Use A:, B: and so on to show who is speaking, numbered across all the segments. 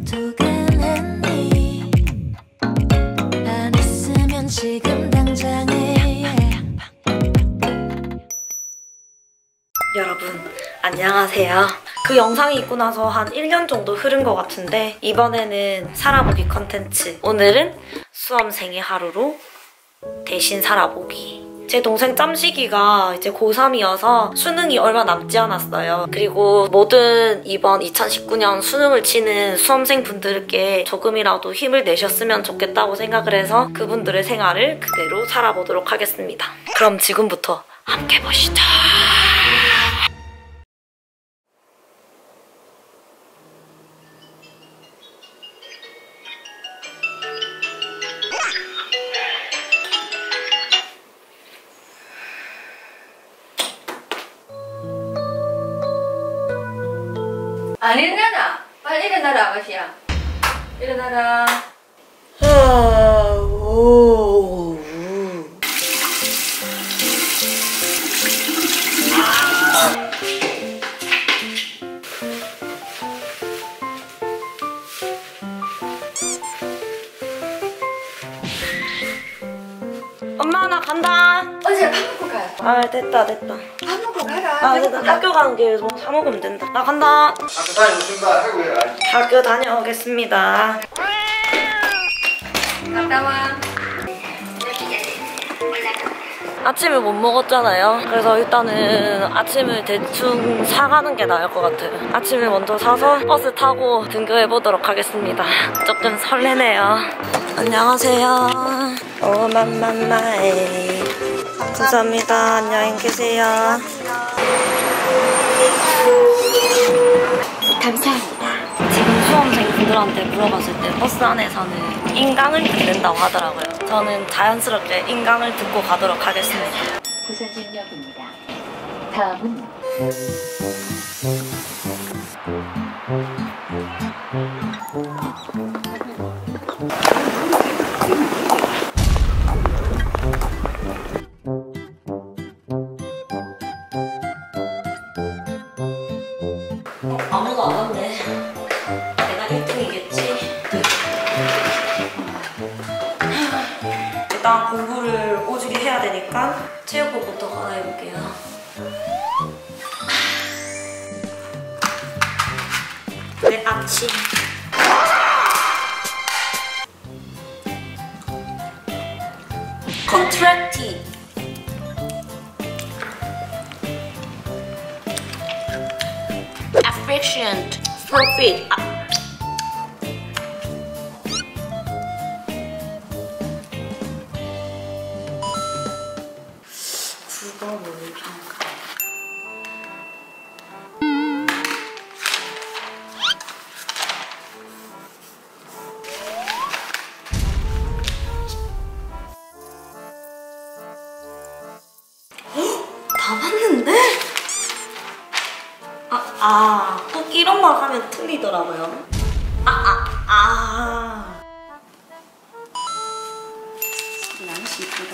A: 두근했니 안 했으면 지금 당장에
B: 여러분 안녕하세요. 그 영상이 있고 나서 한 1년 정도 흐른 것 같은데 이번에는 살아보기 컨텐츠. 오늘은 수험생의 하루로 대신 살아보기. 제 동생 짬식이가 이제 고3이어서 수능이 얼마 남지 않았어요. 그리고 모든 이번 2019년 수능을 치는 수험생분들께 조금이라도 힘을 내셨으면 좋겠다고 생각을 해서 그분들의 생활을 그대로 살아보도록 하겠습니다. 그럼 지금부터 함께 보시죠.
C: 안 일어나나? 빨리 일어나라 아가씨야. 일어나라.
B: 엄마 나 간다.
C: 어제 밥 먹고 가.
B: 아 됐다.
C: 밥 먹고 가라.
B: 아 됐다. 학교 가는 길에 뭐 사 먹으면 된다. 나 간다.
D: 학교 다녀오신다 하고 해야지.
B: 학교 다녀오겠습니다.
C: 갔다 와.
B: 아침을 못 먹었잖아요. 그래서 일단은 아침을 대충 사가는 게 나을 것 같아요. 아침을 먼저 사서 버스 타고 등교해보도록 하겠습니다. 조금 설레네요. 안녕하세요. 오만만마에 감사합니다. 안녕히 계세요.
C: 감사합니다.
B: 지금 수험생분들한테 물어봤을 때 버스 안에서는 인강을 듣는다고 하더라고요. 저는 자연스럽게 인강을 듣고 가도록 하겠습니다.
E: 부서진역입니다. 다음은
B: 아무도 안 왔네. 내가 1등이겠지. 일단 공부를 오지게 해야 되니까 체육복부터 갈아입을게요. 내 아침. 컨트랙티. efficient, profit. 국어 모의평가. 다 봤는데? 꼭 이런 말 하면 틀리더라고요. 날씨 이쁘다.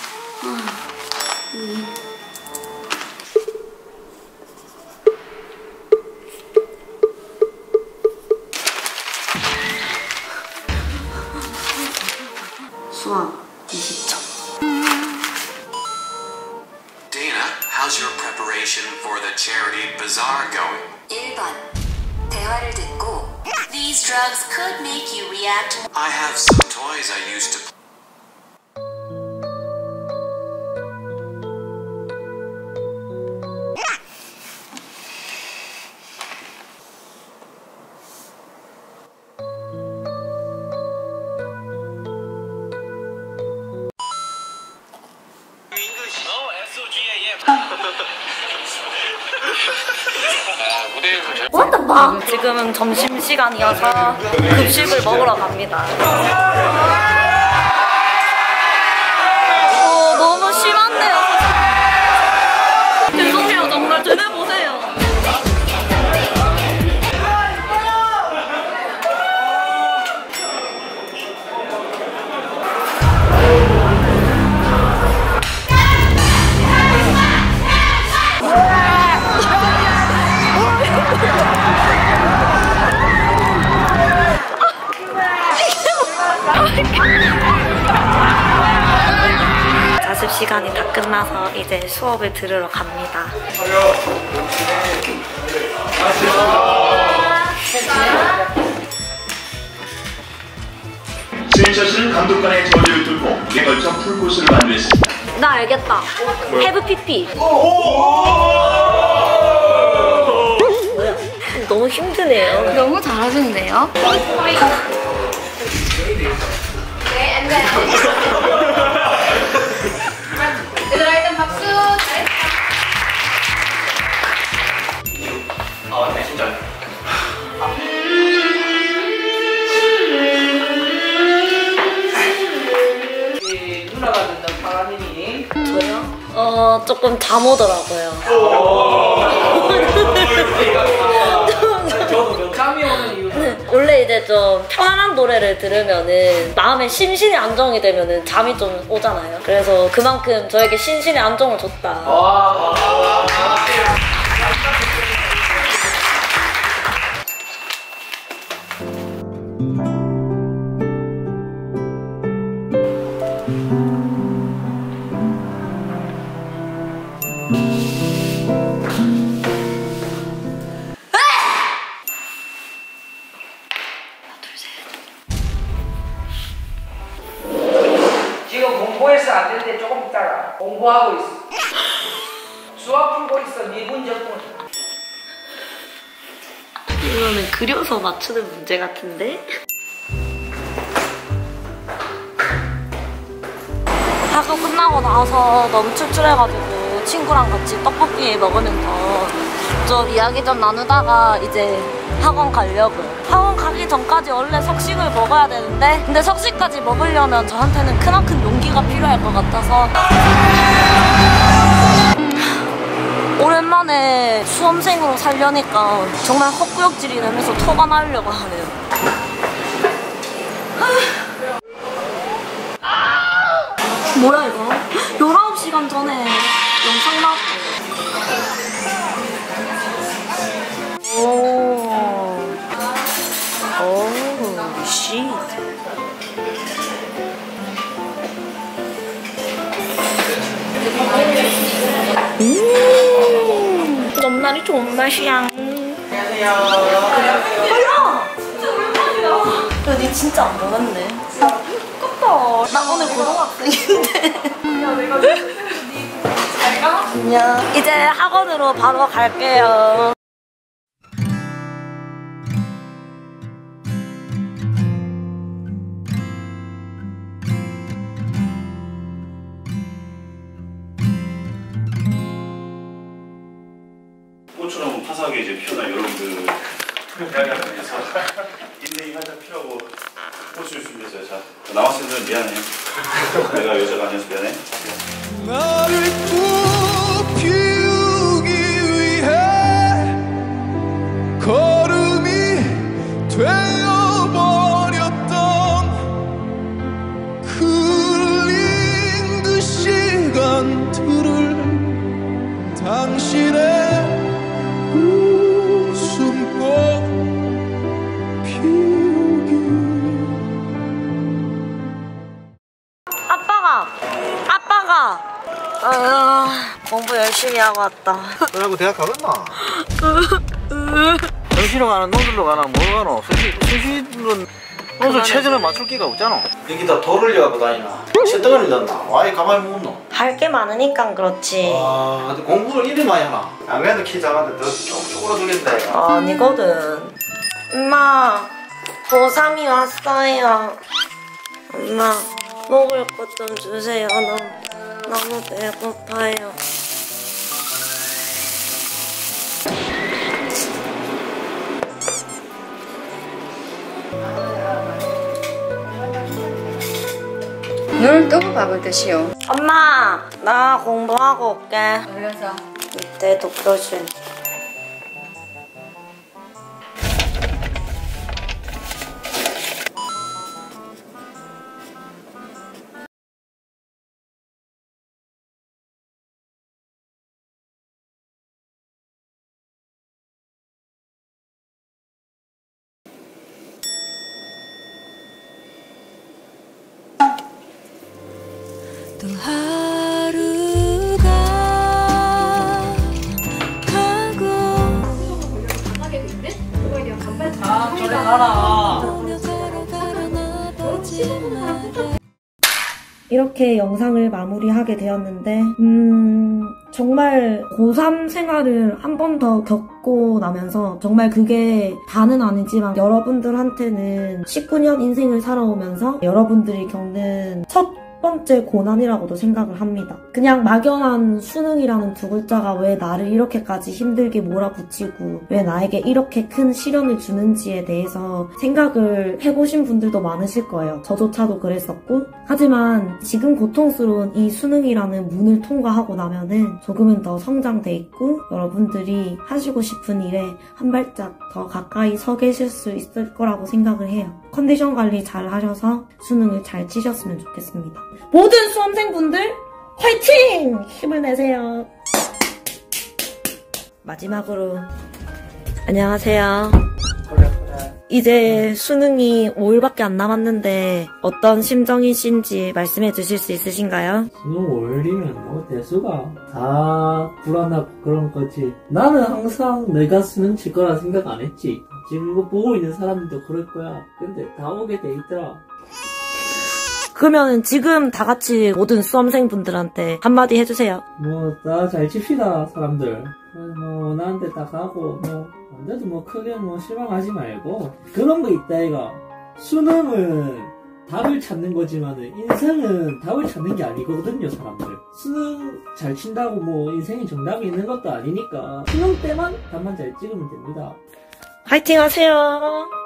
B: 수학 20점.
F: Dana, how's your preparation for the charity bazaar going?
E: 1번 대화를 듣고 These drugs could make you react.
F: I have some toys I used to
B: What the fuck? 지금은 점심시간이어서 급식을 먹으러 갑니다. 너무 심한데요? 죄송해요. 정말 쟤네 보세요. 끝나서 이제 수업을 들으러 갑니다.
G: 스윙샷은 감독관의 저지를 뚫고 무게 걸쳐 풀코스를 완주했습니다.
B: 나 알겠다. 헤브 피피. 뭐야? 너무 힘드네요.
C: 너무 잘하시는데요? 네, 안 돼. 얘들아, 일단 박수. 잘했다.
D: 네, 진짜.
H: 누나가 듣는 파라님이
B: 저요? 조금 잠 오더라고요.
H: 저도 잠이 오는 이유는
B: 원래 이제 좀 편안한 노래를 들으면은 마음에 심신의 안정이 되면은 잠이 좀 오잖아요. 그래서 그만큼 저에게 심신의 안정을 줬다.
H: 지금 공부해서 안 되는데 조금 있다가 공부하고 있어. 수학 풀고 있어. 미분 적분.
B: 이거는 그려서 맞추는 문제 같은데? 학교 끝나고 나서 너무 출출해가지고 친구랑 같이 떡볶이 먹으면서 좀 이야기 좀 나누다가 이제 학원 가려고요. 학원 가기 전까지 원래 석식을 먹어야 되는데 근데 석식까지 먹으려면 저한테는 크나큰 용기가 필요할 것 같아서 오랜만에 수험생으로 살려니까 정말 헛구역질이 되면서 토가 나려고 하네요. 뭐야 이거? 19시간 전에 영상 나왔어요. 오, 씨. 넘날이 좋은 맛이야.
H: 안녕하세요.
B: 야! 진짜 오랜만이다. 야, 니 진짜 안 변했네. 아깝다. 나 오늘 고등학생인데. 야, 내가 잘 가? 안녕. 이제 학원으로 바로 갈게요.
G: 꽃처럼 화사하게 이제 피어난 여러분들 위해서 인생이 활짝 피라고 꽃을 준비했어요. 자, 나왔을 때 미안해. 내가 여자가 아니어서 미안해.
I: 나를 또 피우기 위해 걸음이 되어버렸던 흘린 그 시간들을 당신의 웃음꽃 피우기.
B: 아빠가 공부 열심히 하고 왔다.
D: 너라고 대학 가겠나? 정시로 가나 논술로 가나 뭐 가노? 수시는 논술 체제를 맞출 기가 없잖아. 여기다 돌을 려갖고 다니나? 쇳덩어리 넣나? 와이 가만히 못 넣어.
B: 할 게 많으니까 그렇지.
D: 와, 근데 공부를 이리 많이 하나? 안 그래도 키 작은데 더좀 쪼그라들겠다.
B: 아니거든. 엄마, 고3이 왔어요. 엄마, 먹을 것 좀 주세요. 너무 배고파요.
C: 눈을 뜨고 밥을 드시오.
B: 엄마, 나 공부하고 올게.
C: 그래서
B: 밑에 독서실.
A: 또 하루
H: 아, 저리 가라.
B: 이렇게 영상을 마무리하게 되었는데 정말 고3 생활을 한 번 더 겪고 나면서 정말 그게 다는 아니지만 여러분들한테는 19년 인생을 살아오면서 여러분들이 겪는 첫 번째 고난이라고도 생각을 합니다. 그냥 막연한 수능이라는 두 글자가 왜 나를 이렇게까지 힘들게 몰아붙이고 왜 나에게 이렇게 큰 시련을 주는지에 대해서 생각을 해보신 분들도 많으실 거예요. 저조차도 그랬었고 하지만 지금 고통스러운 이 수능이라는 문을 통과하고 나면은 조금은 더 성장돼 있고 여러분들이 하시고 싶은 일에 한 발짝 더 가까이 서 계실 수 있을 거라고 생각을 해요. 컨디션 관리 잘 하셔서 수능을 잘 치셨으면 좋겠습니다. 모든 수험생분들 화이팅! 힘을 내세요. 마지막으로 안녕하세요. 이제 수능이 5일밖에 안 남았는데 어떤 심정이신지 말씀해 주실 수 있으신가요?
J: 수능 5일이면 뭐 대수가 다 불안하고 그런 거지. 나는 항상 내가 수능 칠 거라 생각 안 했지. 지금 이거 보고 있는 사람들도 그럴 거야. 근데 다 오게 돼 있더라.
B: 그러면 지금 다 같이 모든 수험생분들한테 한마디 해주세요.
J: 뭐 다 잘 칩시다 사람들. 뭐 원하는 데 다 가고 뭐 안 돼도 뭐 크게 뭐 실망하지 말고 그런 거 있다 이가. 수능은 답을 찾는 거지만은 인생은 답을 찾는 게 아니거든요 사람들. 수능 잘 친다고 뭐 인생이 정답이 있는 것도 아니니까 수능 때만 답만 잘 찍으면 됩니다.
B: 화이팅 하세요.